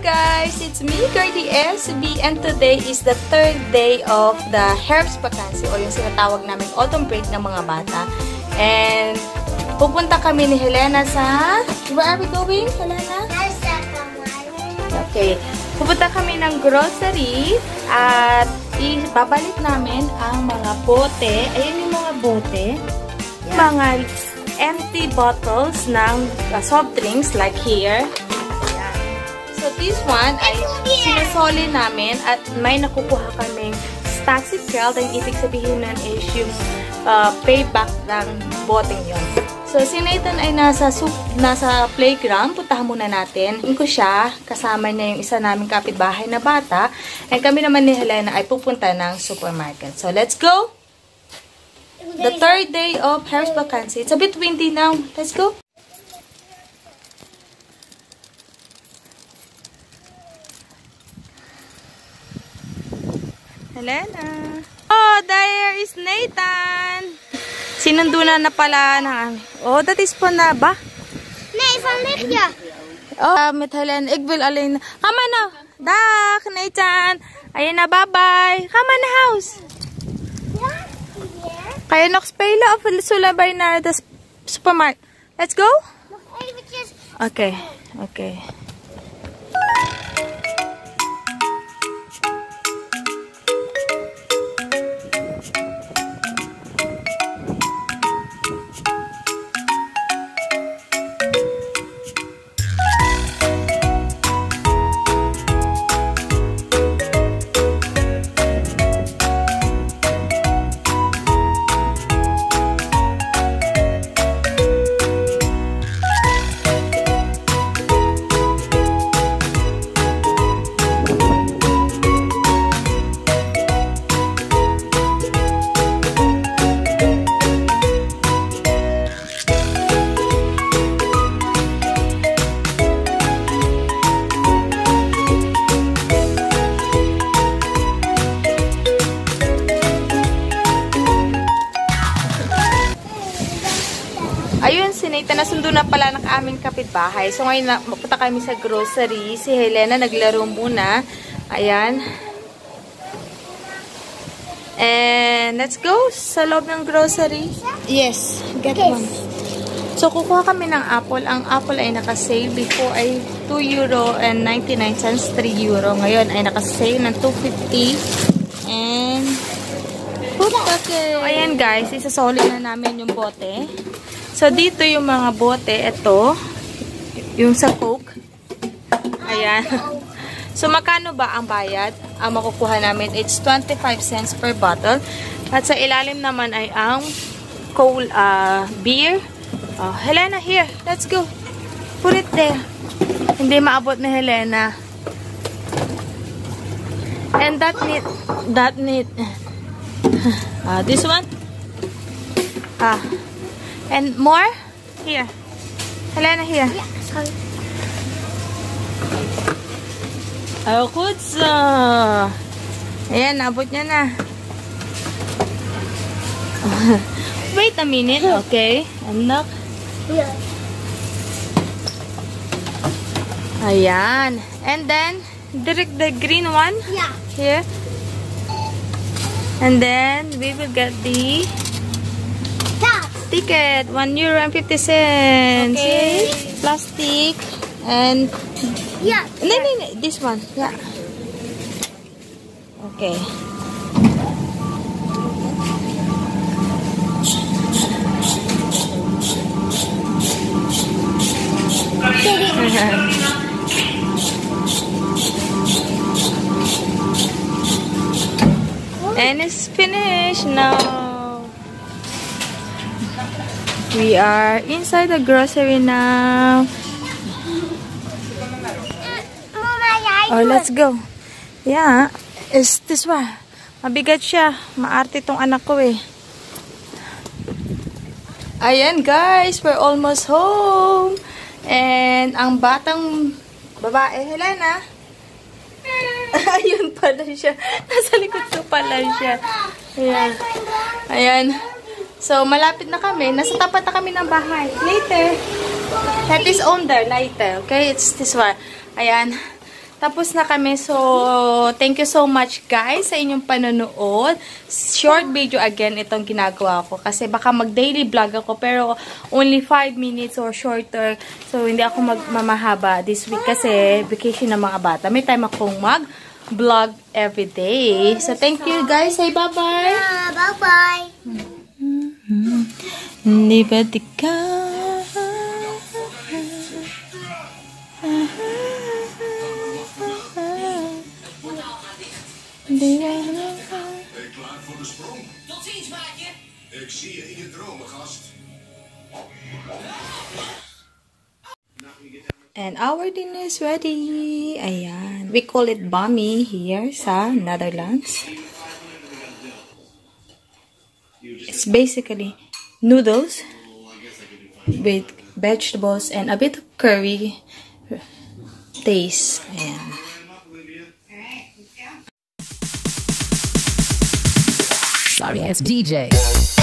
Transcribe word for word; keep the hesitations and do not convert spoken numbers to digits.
guys! It's me, Cardi S B, and today is the third day of the Herbs Vacancy o yung sinatawag namin autumn break ng mga bata. And pupunta kami ni Helena sa... Where are we going, Helena? Okay. Pupunta kami ng grocery at ibabalik namin ang mga bote. Ayan yung mga bote. Yeah. Mga empty bottles ng uh, soft drinks like here. So, this one ay sinusoli namin at may nakukuha kaming Staxi Trail. Ang ibig sabihin nun is yung uh, payback ng boteng yun. So, si Nathan ay nasa, nasa playground. Puntahan muna natin. Ko siya, kasama niya yung isa naming kapitbahay na bata. And kami naman ni Helena ay pupunta ng supermarket. So, let's go! The third day of Herbs Vacancy. It's a bit windy now. Let's go! Helena. Oh, there is Nathan. Sinundunan na pala ng... Oh, that is pa na ba? Nee, van Libya. Oh, met Helena. Ik wil alleen... Come on now. Dag, Nathan. Ayan na, bye-bye. Come on the house. Kan je nog spelen of zullen wij naar de supermarkt? Let's go? Nog eventjes. Oké, okay, oké. Okay. Ayun, si Nathan, nasundo na pala ng aming kapitbahay. So, ngayon, mapunta kami sa grocery. Si Helena, naglaro muna. Ayan. And, let's go sa loob ng grocery. Yes, get one. So, kukuha kami ng apple. Ang apple ay naka-sale. Before ay two euro and ninety-nine cents, three euro. Ngayon ay naka-sale ng two fifty. And, okay. So, ayan guys, isasoli na namin yung bote. So, dito yung mga bote. Ito. Yung sa Coke. Ayan. So, magkano ba ang bayad? Ang makukuha namin, it's twenty-five cents per bottle. At sa ilalim naman ay ang cold uh, beer. Oh, Helena, here. Let's go. Put it there. Hindi maabot ni Helena. And that need, that need, uh, this one. Ah. And more? Here. Helena, here. Ja, sorry. Oh, good. So. Ayan, nabot niya na. Wait a minute, okay? Anak. Ja. Ayan. And then, direct the green one. Ja. Here. And then, we will get the... ticket, one euro and fifty cents. Okay. Plastic and yeah. No, no, no, this one. Yeah. Okay. And it's finished now. We are inside the grocery now. Oh, let's go. Yeah, is this one. Mabigat siya. Maarte tong anak ko eh. Ayan guys, we're almost home. And ang batang babae, Helena. Ayun pala siya. Nasa likod ko pala siya. Ayan. Ayan. So, malapit na kami. Nasa tapat na kami ng bahay. Later. That is on there. Later. Okay? It's this one. Ayan. tapos na kami. So, thank you so much guys sa inyong panonood. Short video again itong ginagawa ko. Kasi baka mag-daily vlog ako, pero only five minutes or shorter. So, hindi ako magmamahaba this week kasi vacation ng mga bata. May time akong mag-vlog every day. So, thank you guys. Say bye-bye. Yeah, bye-bye. Hindi ba di ka? Klaar voor de sprong? Tot ziens, maatje. Ik zie je in je dromen, gast. And our dinner is ready. Ayan. We call it bami here sa Netherlands. It's basically noodles with vegetables and a bit of curry taste. Ayan. Sorry, it's D J.